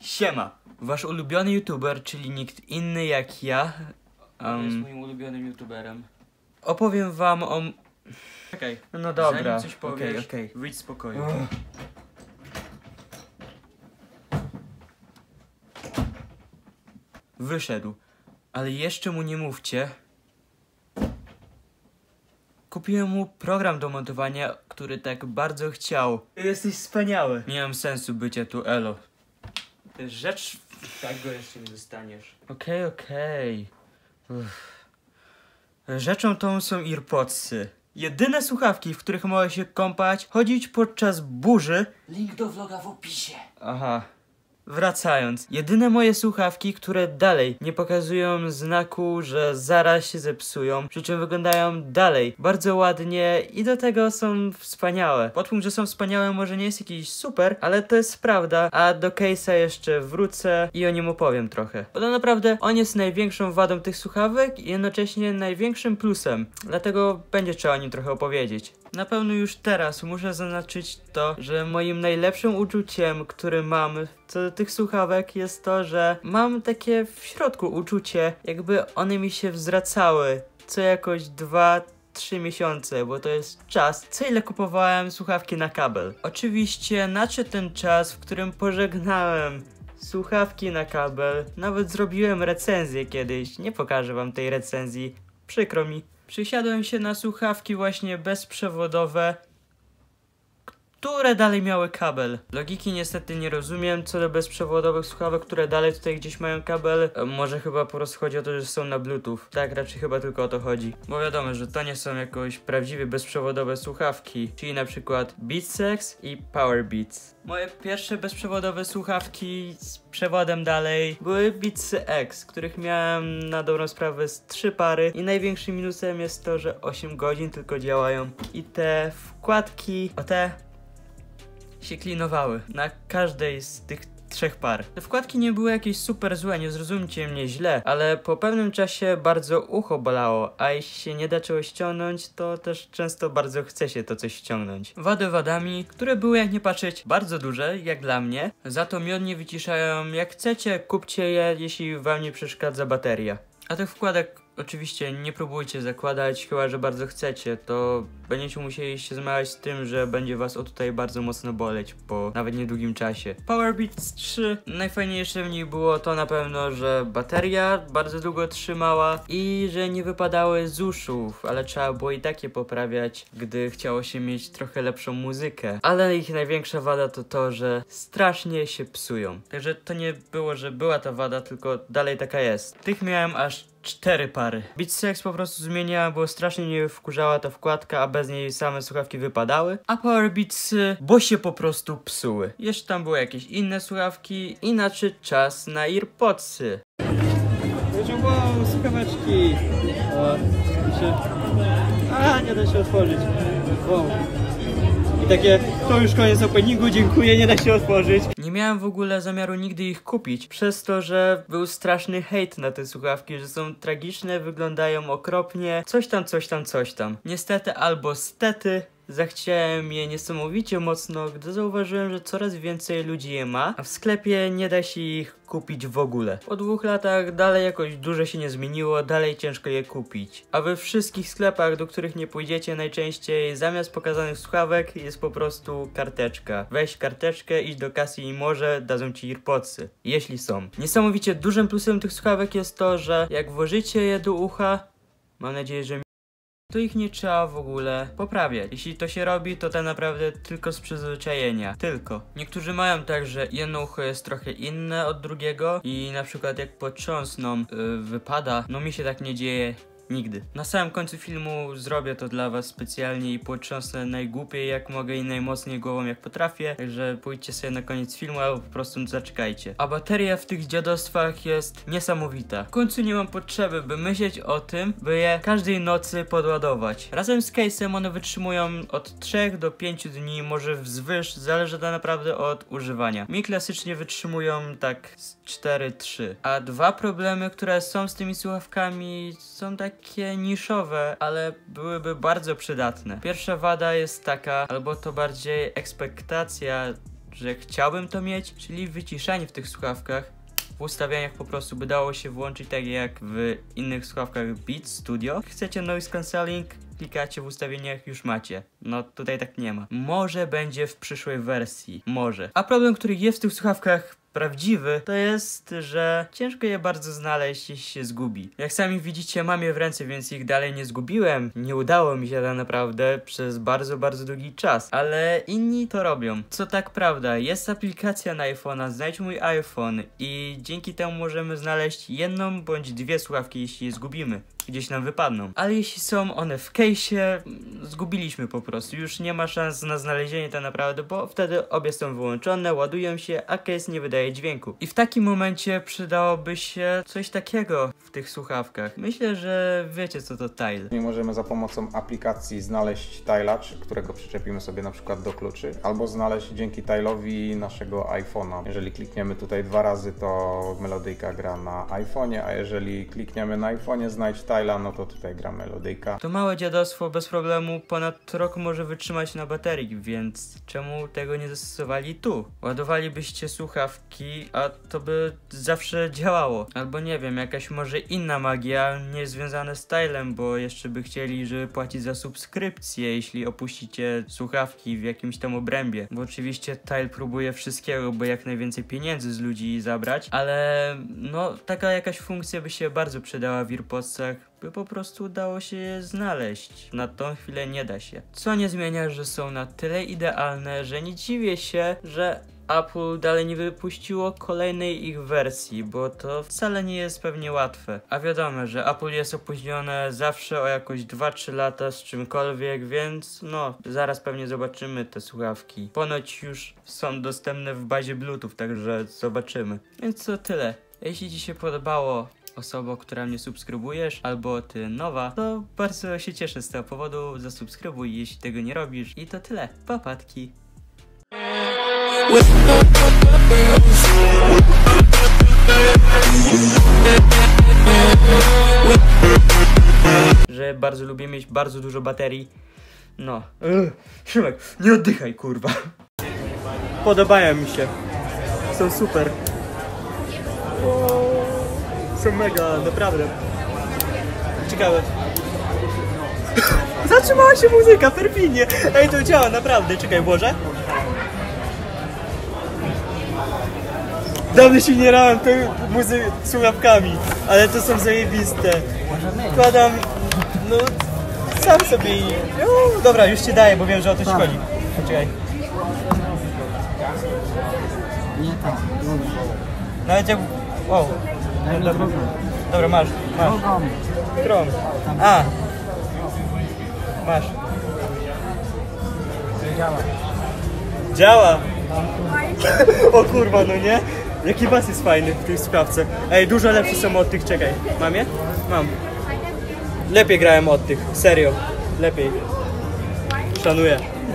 Siema, wasz ulubiony youtuber, czyli nikt inny jak ja, jest moim ulubionym youtuberem. opowiem wam o... Czekaj, No dobra, zanim coś powiesz, okej. wyjdź z pokoju. Wyszedł, ale jeszcze mu nie mówcie. Kupiłem mu program do montowania, który tak bardzo chciał. Jesteś wspaniały. Nie mam sensu bycia tu elo. To jest rzecz... Tak go jeszcze nie dostaniesz. Okej. Uff. Rzeczą tą są AirPodsy. Jedyne słuchawki, w których mogę się kąpać, chodzić podczas burzy. Link do vloga w opisie. Aha. Wracając, jedyne moje słuchawki, które dalej nie pokazują znaku, że zaraz się zepsują, przy czym wyglądają dalej bardzo ładnie i do tego są wspaniałe. Podpunkt, że są wspaniałe może nie jest jakiś super, ale to jest prawda, a do case'a jeszcze wrócę i o nim opowiem trochę. Bo to naprawdę on jest największą wadą tych słuchawek i jednocześnie największym plusem, dlatego będzie trzeba o nim trochę opowiedzieć. Na pewno już teraz muszę zaznaczyć to, że moim najlepszym uczuciem, które mam co do tych słuchawek, jest to, że mam takie w środku uczucie, jakby one mi się wzracały co jakoś 2-3 miesiące, bo to jest czas, co ile kupowałem słuchawki na kabel. Oczywiście nadszedł ten czas, w którym pożegnałem słuchawki na kabel. Nawet zrobiłem recenzję kiedyś, nie pokażę wam tej recenzji, przykro mi. Przysiadłem się na słuchawki właśnie bezprzewodowe, które dalej miały kabel. Logiki niestety nie rozumiem co do bezprzewodowych słuchawek, które dalej tutaj gdzieś mają kabel. Może chyba po prostu chodzi o to, że są na bluetooth. Tak, raczej chyba tylko o to chodzi. Bo wiadomo, że to nie są jakoś prawdziwie bezprzewodowe słuchawki, czyli na przykład Beatsex i Powerbeats. Moje pierwsze bezprzewodowe słuchawki z przewodem dalej były Beatsy X, których miałem na dobrą sprawę z 3 pary i największym minusem jest to, że 8 godzin tylko działają i te wkładki, się klinowały na każdej z tych 3 par. Te wkładki nie były jakieś super złe, nie zrozumcie mnie źle, ale po pewnym czasie bardzo ucho bolało, a jeśli się nie da czegoś ściągnąć, to też często bardzo chce się to coś ściągnąć. Wady wadami, które były jak nie patrzeć bardzo duże, jak dla mnie, za to miodnie wyciszają. Jak chcecie, kupcie je, jeśli wam nie przeszkadza bateria. A tych wkładek oczywiście nie próbujcie zakładać, chyba że bardzo chcecie, to będziecie musieli się zmagać z tym, że będzie was o tutaj bardzo mocno boleć po nawet niedługim czasie. Powerbeats 3, najfajniejsze w niej było to na pewno, że bateria bardzo długo trzymała i że nie wypadały z uszów, ale trzeba było i tak je poprawiać, gdy chciało się mieć trochę lepszą muzykę. Ale ich największa wada to to, że strasznie się psują. Także to nie było, że była ta wada, tylko dalej taka jest. Tych miałem aż 4 pary. Beatsex po prostu zmieniała, bo strasznie mnie wkurzała ta wkładka, a bez niej same słuchawki wypadały. A Powerbeatsy, bo się po prostu psuły. Jeszcze tam były jakieś inne słuchawki i nadszedł czas na AirPodsy. Wow, słuchaweczki! Nie da się otworzyć. Wow. I takie, to już koniec openingu, dziękuję, nie da się otworzyć. Nie miałem w ogóle zamiaru nigdy ich kupić, przez to, że był straszny hejt na te słuchawki, że są tragiczne, wyglądają okropnie, coś tam. Niestety albo stety, zachciałem je niesamowicie mocno, gdy zauważyłem, że coraz więcej ludzi je ma, a w sklepie nie da się ich kupić w ogóle. Po 2 latach dalej jakoś dużo się nie zmieniło, dalej ciężko je kupić. A we wszystkich sklepach, do których nie pójdziecie, najczęściej zamiast pokazanych słuchawek jest po prostu karteczka. Weź karteczkę, idź do kasy i może dadzą ci AirPodsy, jeśli są. Niesamowicie dużym plusem tych słuchawek jest to, że jak włożycie je do ucha, mam nadzieję, że to ich nie trzeba w ogóle poprawiać. Jeśli to się robi, to tak naprawdę tylko z przyzwyczajenia. Tylko. Niektórzy mają tak, że jedno ucho jest trochę inne od drugiego i na przykład jak potrząsną, wypada. No mi się tak nie dzieje. Nigdy. Na samym końcu filmu zrobię to dla was specjalnie i potrząsnę najgłupiej jak mogę i najmocniej głową jak potrafię, także pójdźcie sobie na koniec filmu albo po prostu zaczekajcie. A bateria w tych dziadostwach jest niesamowita. W końcu nie mam potrzeby, by myśleć o tym, by je każdej nocy podładować. Razem z case'em one wytrzymują od 3 do 5 dni, może wzwyż, zależy to naprawdę od używania. Mi klasycznie wytrzymują tak z 4-3. A 2 problemy, które są z tymi słuchawkami, są takie niszowe, ale byłyby bardzo przydatne. Pierwsza wada jest taka, albo to bardziej ekspektacja że chciałbym to mieć, czyli wyciszanie w tych słuchawkach. W ustawieniach po prostu by dało się włączyć tak jak w innych słuchawkach Beats Studio. Chcecie noise cancelling, klikacie w ustawieniach, już macie. No tutaj tak nie ma. Może będzie w przyszłej wersji. Może. A problem, który jest w tych słuchawkach prawdziwy, to jest, że ciężko je bardzo znaleźć, jeśli się zgubi. Jak sami widzicie, mam je w ręce, więc ich dalej nie zgubiłem. Nie udało mi się tak naprawdę przez bardzo długi czas, ale inni to robią. Co tak prawda, jest aplikacja na iPhone'a, znajdź mój iPhone i dzięki temu możemy znaleźć jedną bądź dwie słuchawki, jeśli je zgubimy. Gdzieś nam wypadną. Ale jeśli są one w case'ie, zgubiliśmy po prostu. Już nie ma szans na znalezienie tak naprawdę, bo wtedy obie są wyłączone, ładują się, a case nie wydaje dźwięku. I w takim momencie przydałoby się coś takiego w tych słuchawkach. Myślę, że wiecie co to tile. Nie możemy za pomocą aplikacji znaleźć tile'a, którego przyczepimy sobie na przykład do kluczy, albo znaleźć dzięki tile'owi naszego iPhone'a. Jeżeli klikniemy tutaj 2 razy, to melodyjka gra na iPhone'ie, a jeżeli klikniemy na iPhone'ie znajdź tile'a, no to tutaj gra melodyjka. To małe dziadostwo bez problemu ponad rok może wytrzymać na baterii, więc czemu tego nie zastosowali tu? Ładowalibyście słuchawki, a to by zawsze działało. Albo nie wiem, jakaś może inna magia, nie związana z Tilem, bo jeszcze by chcieli, żeby płacić za subskrypcję, jeśli opuścicie słuchawki w jakimś tam obrębie. Bo oczywiście Tile próbuje wszystkiego, by jak najwięcej pieniędzy z ludzi zabrać, ale no taka jakaś funkcja by się bardzo przydała w AirPodsach, by po prostu dało się je znaleźć. Na tą chwilę nie da się. Co nie zmienia, że są na tyle idealne, że nie dziwię się, że Apple dalej nie wypuściło kolejnej ich wersji, bo to wcale nie jest pewnie łatwe. A wiadomo, że Apple jest opóźnione zawsze o jakoś 2-3 lata z czymkolwiek, więc no, zaraz pewnie zobaczymy te słuchawki. Ponoć już są dostępne w bazie Bluetooth, także zobaczymy. Więc to tyle. Jeśli Ci się podobało, osoba, która mnie subskrybujesz, albo ty nowa, to bardzo się cieszę z tego powodu. Zasubskrybuj, jeśli tego nie robisz. I to tyle. Papatki. Że bardzo lubię mieć bardzo dużo baterii. No. Szymek, nie oddychaj, kurwa. Podobają mi się. Są super. Są mega, naprawdę. Ciekawe. Zatrzymała się muzyka, perfidnie. Ej, to działa, naprawdę. Czekaj, włożę. Dawno się nie rałem słuchawkami, ale to są zajebiste. Wkładam, no, sam sobie i... dobra, już Ci daję, bo wiem, że o to Ci chodzi. Poczekaj. Nie tak, Nawet jak... Wow. Dobra. Dobra, masz. Którą? A! Masz. działa. Działa! O kurwa, no nie? Jaki bas jest fajny w tej słuchawce. Ej, dużo lepsze są od tych, czekaj. Mam je? Mam. Lepiej grałem od tych, serio. Lepiej. Szanuję.